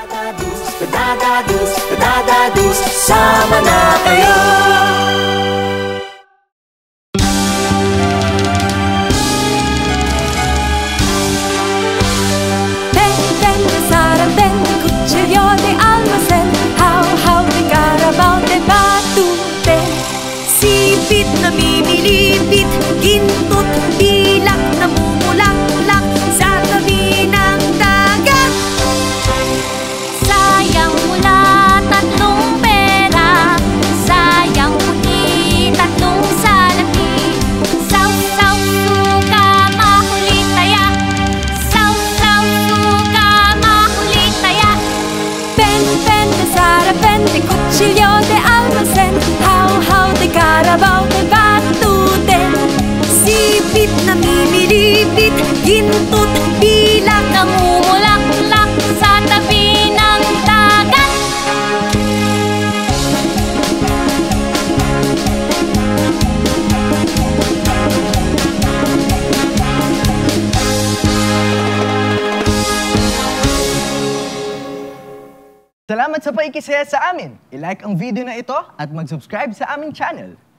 Dadadoos, sama na kayo. Sarapen, kutsilyo de almacen, how de carabao de batute. Sipit na mimilipit, gintot, bilak na mumulaklak sa tabi ng dagat. Sayang mula tatlong pera, sayang puti tatlong salapi. Saw-saw suka mahuli taya, saw-saw suka mahuli taya. Pen de Sarapen, de kutsilyo de almacen, how de carabao de batute. Sipit na mimilipit, gintot, bilak na mumulaklak sa tabi ng dagat. Salamat sa paikisaya sa amin. I-like ang video na ito at mag-subscribe sa aming channel.